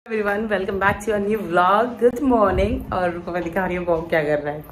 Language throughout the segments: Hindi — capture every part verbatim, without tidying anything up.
Everyone, welcome back to a new vlog. Good morning. और रुको मैं दिखा रही हूँ बॉब क्या कर रहा है।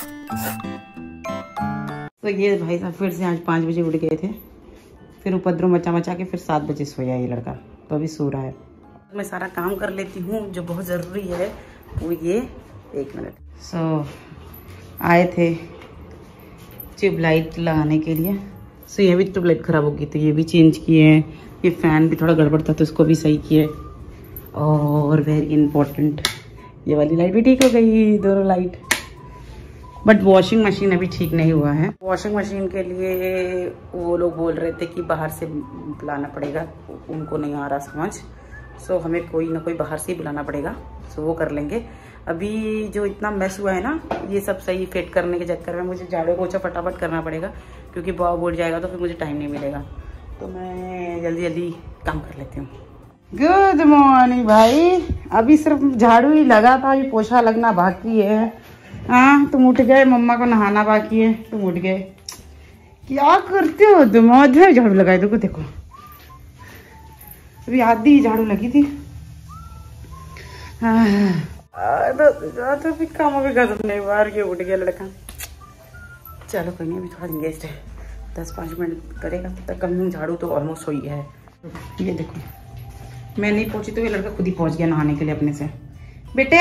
तो ये भाई साहब फिर से आज पाँच बजे उठ गए थे, फिर उपद्रव मचा मचा के फिर सात बजे सोया ये लड़का, तो अभी सो रहा है। मैं सारा काम कर लेती हूँ जो बहुत ज़रूरी है, वो ये एक मिनट। सो so, आए थे ट्यूबलाइट लगाने के लिए। सो so, ये भी ट्यूबलाइट ख़राब होगी तो ये भी चेंज किए हैं। ये फ़ैन भी थोड़ा गड़बड़ था तो उसको भी सही किए। और वेरी इंपॉर्टेंट, ये वाली लाइट भी ठीक हो गई, दोनों लाइट। बट वॉशिंग मशीन अभी ठीक नहीं हुआ है। वॉशिंग मशीन के लिए वो लोग बोल रहे थे कि बाहर से बुलाना पड़ेगा, उनको नहीं आ रहा समझ। सो so, हमें कोई ना कोई बाहर से ही बुलाना पड़ेगा। सो so, वो कर लेंगे। अभी जो इतना मैस हुआ है ना, ये सब सही फिट करने के चक्कर में मुझे झाड़ू पोछा फटाफट करना पड़ेगा, क्योंकि बॉब उड़ जाएगा तो फिर मुझे टाइम नहीं मिलेगा। तो मैं जल्दी जल्दी काम कर लेती हूँ। गुड मॉर्निंग भाई। अभी सिर्फ झाड़ू ही लगा था, अभी पोछा लगना बाकी है। हाँ तुम उठ गए, मम्मा को नहाना बाकी है, तुम उठ गए। क्या करते हो तुम? आज झाड़ू लगाए देखो देखो, अभी आधी झाड़ू लगी थी। हाँ तो, तो भी काम अभी खत्म नहीं, बाहर के उठ गया लड़का। चलो कोई नहीं, अभी थोड़ा इंगेज है, दस पाँच मिनट करेगा तब तक कम झाड़ू तो ऑलमोस्ट हो ही है। ये देखो मैं नहीं पहुंची तो ये लड़का खुद ही पहुंच गया नहाने के लिए अपने से। बेटे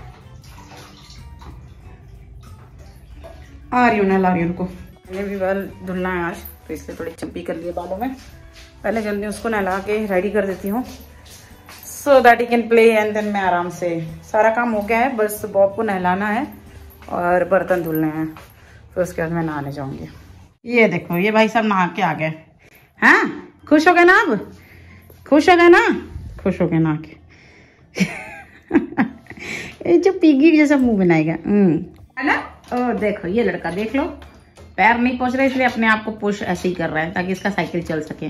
आ रही हूँ ना, ला रही हूँ उनको। मैंने भी बाल धुलना है आज, तो इसलिए थोड़ी चंपी कर लिए बालों में। पहले जल्दी उसको नहला के रेडी कर देती हूँ, so that he can play. And then मैं आराम से, सारा काम हो गया है, बस बॉब को नहलाना है और बर्तन धुलने हैं, फिर उसके बाद मैं नहाने जाऊंगी। ये देखो ये भाई साहब नहा के आ गए। हाँ खुश हो गए ना? अब खुश हो गए ना? खुश हो गए ना के ये जो पीगी जैसा मुंह बनाएगा है ना। ओ देखो ये लड़का, देख लो पैर नहीं पहुंच रहे इसलिए अपने आप को पुश ऐसे ही कर रहा है ताकि इसका साइकिल चल सके।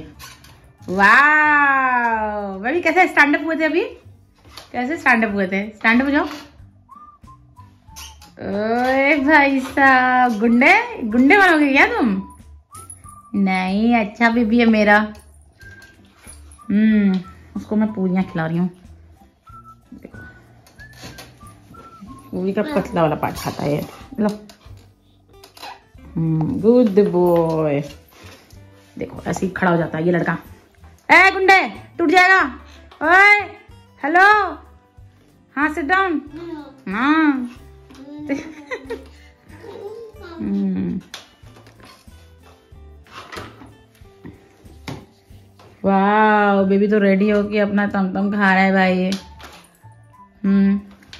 वाह बेबी, कैसे स्टैंड अप हुए थे अभी? कैसे स्टैंड अप हुए थे? स्टैंड अप हो जाओ। ओए भाई साहब, गुंडे गुंडे बनोगे क्या तुम? नहीं, अच्छा बेबी है मेरा। हम्म उसको मैं पूरियां खिला रही हूँ। पूरी का पतला वाला पार्ट खाता है। लो गुड बॉय। देखो ऐसे ही खड़ा हो जाता है ये लड़का। ए गुंडे, टूट जाएगा। ओए हेलो, हाँ सिट डाउन। हाँ वाह बेबी तो रेडी होके अपना तमतम खा रहा है भाई ये। हम्म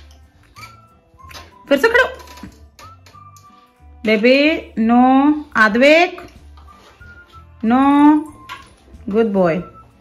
फिर से खड़ो baby. No Advaik, no, good boy.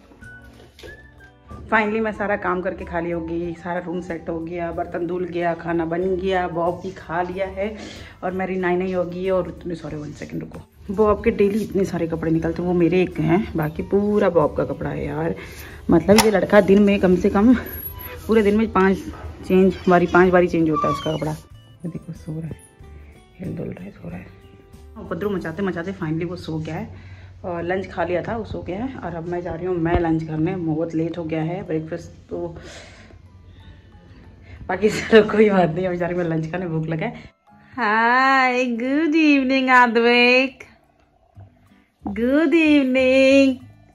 Finally मैं सारा काम करके खाली हो गई, सारा रूम सेट हो गया, बर्तन धुल गया, खाना बन गया, बॉब भी खा लिया है और मेरी नाई नहीं होगी। और इतने सारे, वन सेकंड रुको, बॉब के डेली इतने सारे कपड़े निकलते हैं, वो मेरे एक हैं, बाकी पूरा बॉब का कपड़ा है यार। मतलब ये लड़का दिन में कम से कम, पूरे दिन में पांच चेंज बारी पांच बारी चेंज होता है उसका कपड़ा। देखो सो रहा है, हिल डुल रहा है, सो रहा है। उपद्रव मचाते मचाते फाइनली वो सो गया है और लंच खा लिया था, वो सो गया है। और अब मैं जा रही हूँ मैं लंच करने, बहुत लेट हो गया है ब्रेकफास्ट तो। बाकी चलो कोई बात नहीं, अब जा रही हूँ मैं लंच करने, भूख लगा है। Hi good evening Advaik, good evening,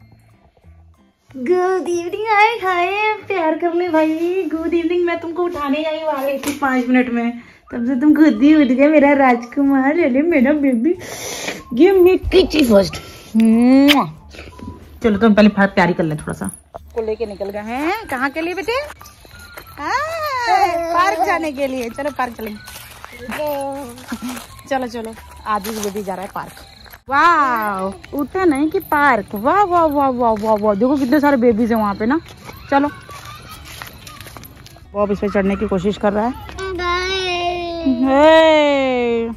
good evening. आए हाय प्यार कर ले भाई, गुड इवनिंग। मैं तुमको उठाने आई वाली थी पाँच मिनट में, तब से तुम खुद ही उठ गए मेरा राजकुमार। अरे मेरा बेबी, गिव मी किची फर्स्ट। चलो तुम पहले प्यारी कर ले थोड़ा सा। को लेके निकल गए हैं। कहाँ के लिए बेटे? पार्क जाने के लिए। चलो पार्क चलेंगे। चलो चलो, आदि बेबी जा रहा है पार्क। वाह उठे नहीं कि पार्क। वाह वाह वाह वाह वाह वाह, देखो कितने सारे बेबीज है वहाँ पे ना। चलो वो अब इस पे चढ़ने की कोशिश कर रहा है। हे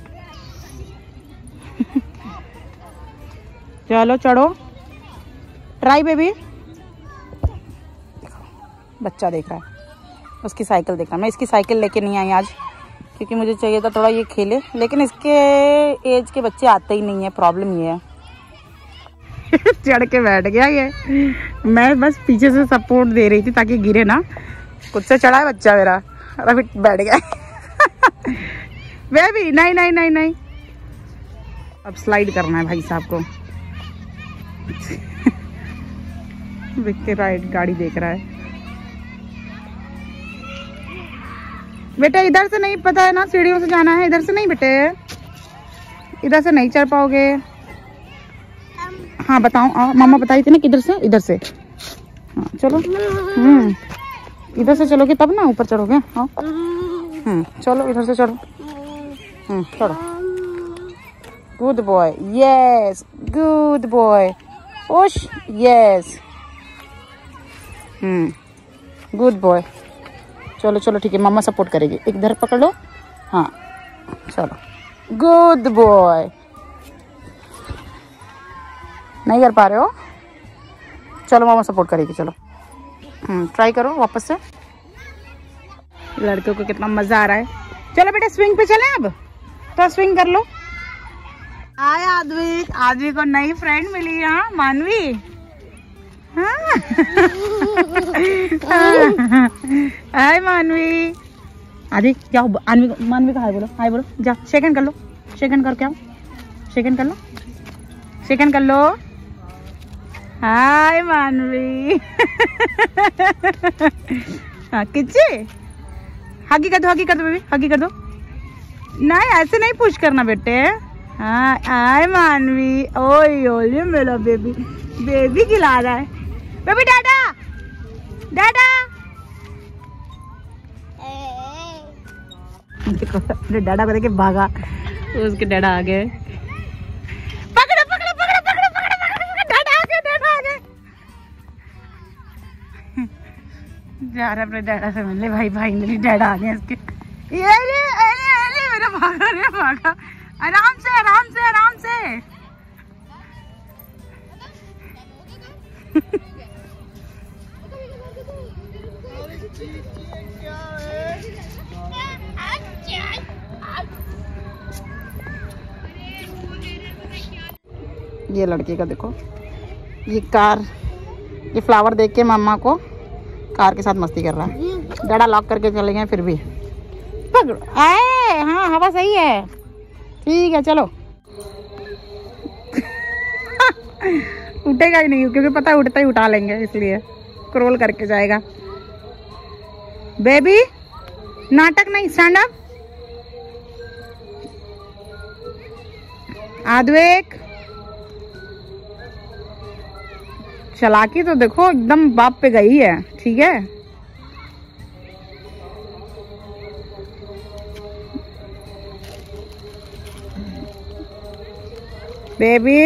चलो चढ़ो, ट्राई बेबी। बच्चा देख रहा है, उसकी साइकिल देख रहा है। मैं इसकी साइकिल लेके नहीं आई आज, क्योंकि मुझे चाहिए था थोड़ा ये खेले, लेकिन इसके एज के बच्चे आते ही नहीं है, प्रॉब्लम ये है। चढ़ के बैठ गया ये, मैं बस पीछे से सपोर्ट दे रही थी ताकि गिरे ना। खुद से चढ़ा है बच्चा मेरा, अभी बैठ गया। बेबी नहीं नहीं नहीं नहीं, अब स्लाइड करना है भाई साहब को। विक्की राइट गाड़ी देख रहा है। बेटा इधर से नहीं, पता है ना सीढ़ियों से जाना है, इधर से नहीं बेटे, इधर से नहीं चढ़ पाओगे। हाँ बताओ, आ, मामा बताई थी ना किधर से, इधर से। हाँ चलो, हम्म इधर से चलोगे तब ना ऊपर चढ़ोगे। हाँ हम्म चलो इधर से चलो, हम्म चलो। Good boy, yes good boy, ओश यस, हम्म गुड बॉय। चलो चलो ठीक है, मम्मा सपोर्ट करेगी। एक इधर पकड़ लो, हाँ चलो गुड बॉय। नहीं कर पा रहे हो, चलो मामा सपोर्ट करेगी। चलो हम्म ट्राई करो वापस से। लड़कियों को कितना मजा आ रहा है। चलो बेटा स्विंग पे चले, अब तो स्विंग कर लो। आए आदमी, आदमी को नई फ्रेंड मिली। हाँ मानवी, हाँ हाय मानवी। आदि जाओ, मानवी मानवी का हाय बोलो, हाय बोलो, जा शेकन कर लो, शेकन करके आओ, शेकन कर लो, शेकन कर लो। हाय मानवी। हाँ किच्चे, हगी कर दो, हगी कर दो बेबी, हगी कर दो। नहीं ऐसे नहीं पुश करना बेटे। हाँ हाय मानवी, ओए ओए मेरा बेबी, बेबी खिला रहा है। बेबी डाडा डाडा, देखो डाडा को देखे भागा, उसके डाडा आ गए। पकड़ो पकड़ो पकड़ो पकड़ो पकड़ो पकड़ो, डाडा आ गए, डाडा आ गए। जा रहा अपने डाडा से मिलने भाई, भाई मेरी डाडा आ गए इसके। ये ये ये ये मेरा भागा रे भागा, आराम से आराम से आराम से। ये लड़के का देखो, ये कार, ये फ्लावर देख के मामा को कार के साथ मस्ती कर रहा है। डाडा लॉक करके चले गए फिर भी। पकड़ो, आए हाँ हवा सही है, ठीक है चलो। उठेगा ही नहीं क्योंकि पता है उठता ही उठा लेंगे, इसलिए क्रोल करके जाएगा। बेबी नाटक नहीं, स्टैंड अप। आद्वेक चालाकी तो देखो एकदम बाप पे गई है, ठीक है। बेबी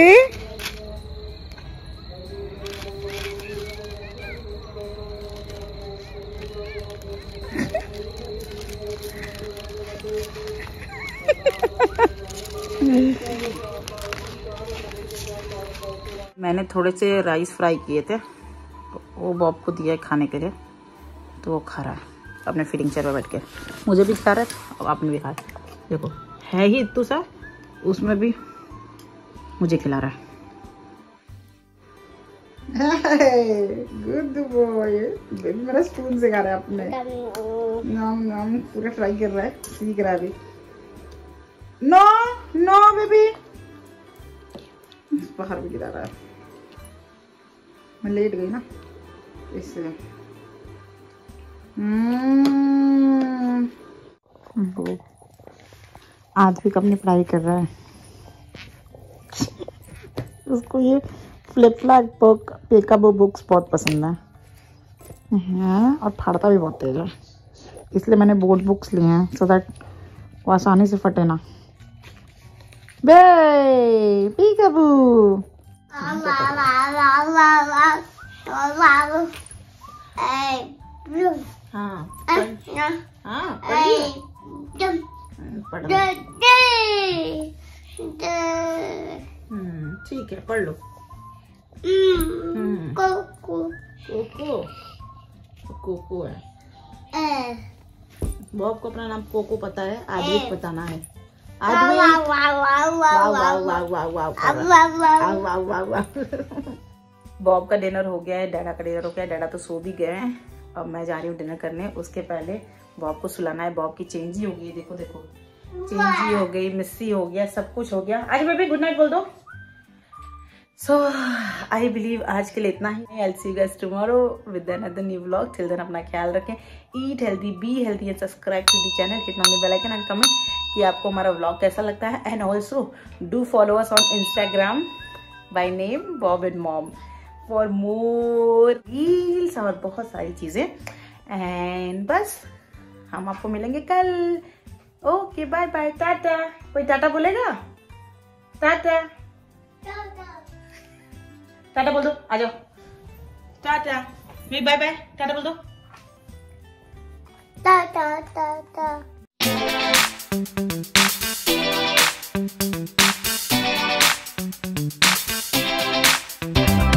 मैंने थोड़े से राइस फ्राई किए थे, वो बॉब को दिया है खाने के लिए, तो वो खा रहा है अपने फीडिंग चेयर पर बैठ के। मुझे भी खा रहा है और आपने भी खाया। देखो है ही इतू सा, उसमें भी मुझे खिला रहा है। गुड बॉय, बेबी मेरा स्पून से खा रहा है अपने। नाम नाम पूरा फ्राई कर रहा है, सीख रहा है अभी। नो नो बेबी, बाहर भी गिरा रहा है। मैं लेट गई ना इसलिए। आदमी को अपनी पढ़ाई कर रहा है। उसको ये flip flap book peekaboo books बहुत पसंद है, हाँ, और फाड़ता भी बहुत तेज है, इसलिए मैंने बोर्ड बुक्स लिए हैं सो दैट वो आसानी से फटे ना। बे पीकाबू, हाँ हाँ ठीक है पढ़ लो। कोको कोको कोको है। बॉब को अपना नाम कोको पता है, आदि बताना है। बॉब का डिनर हो गया है, डैडा का डिनर हो गया है। डैडा तो सो भी गए हैं अब मैं जा रही हूँ डिनर करने। उसके पहले बॉब को सुलाना है। बॉब की चेंजी हो गई है, देखो देखो, चेंजी हो गई, मिस्सी हो गया, सब कुछ हो गया। आज बेबी गुड नाइट बोल दो। सो आई बिलीव आज के लिए इतना ही। I'll see you guys tomorrow with another new vlog. Till then अपना ख्याल रखें, eat healthy, be healthy and subscribe to the channel. Hit on the bell icon and comment कि आपको हमारा vlog कैसा लगता है। And also do follow us on Instagram by name Bob and Mom for more reels और बहुत सारी चीजें। And बस हम आपको मिलेंगे कल। Okay bye bye, tata. कोई टाटा बोलेगा? टाटा टाटा बोल दो, आ जाओ। टाटा बाय बाय, टाटा बोल दो। टाटा टाटा। Bye.